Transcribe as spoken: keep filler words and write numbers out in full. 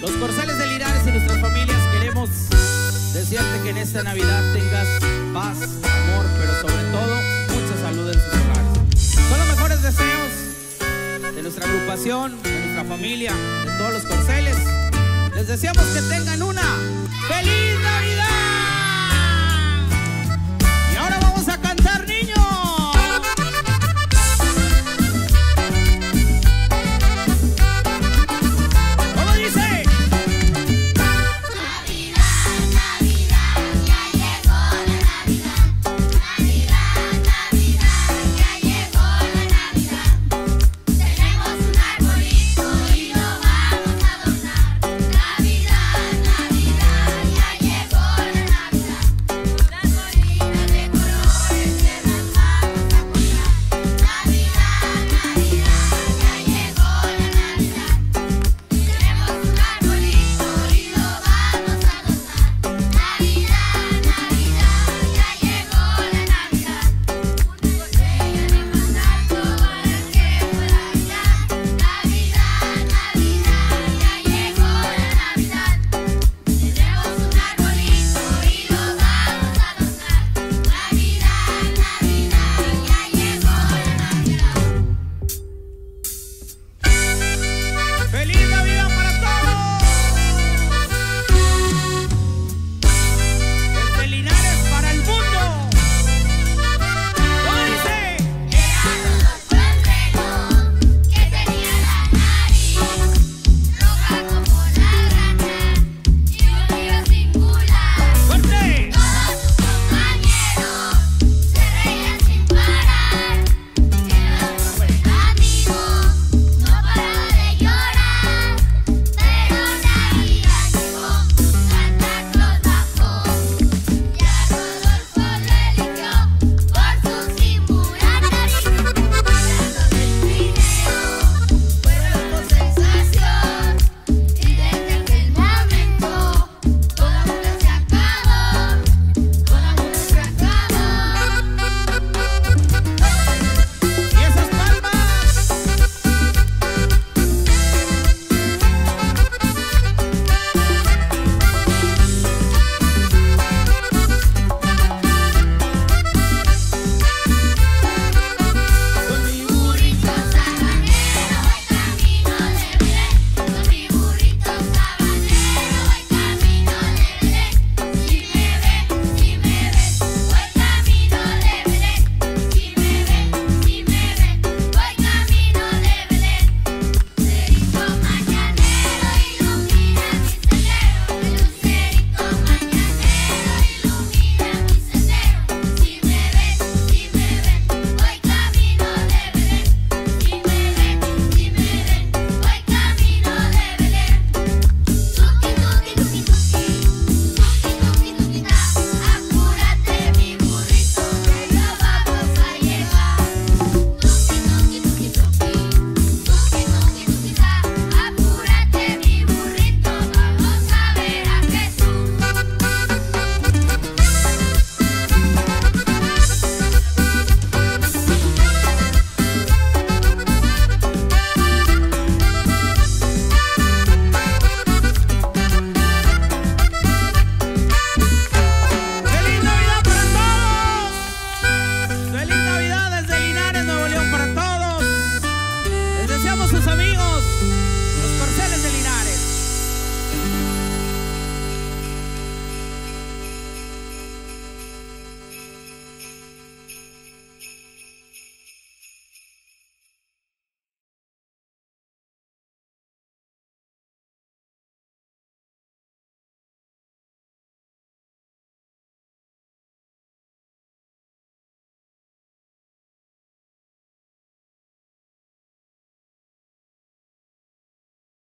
Los Corceles de Linares y nuestras familias queremos desearte que en esta Navidad tengas paz, amor, pero sobre todo mucha salud en sus hogares. Son los mejores deseos de nuestra agrupación, de nuestra familia, de todos los Corceles. Les deseamos que tengan una ¡feliz Navidad! Y ahora vamos a cantar, niños.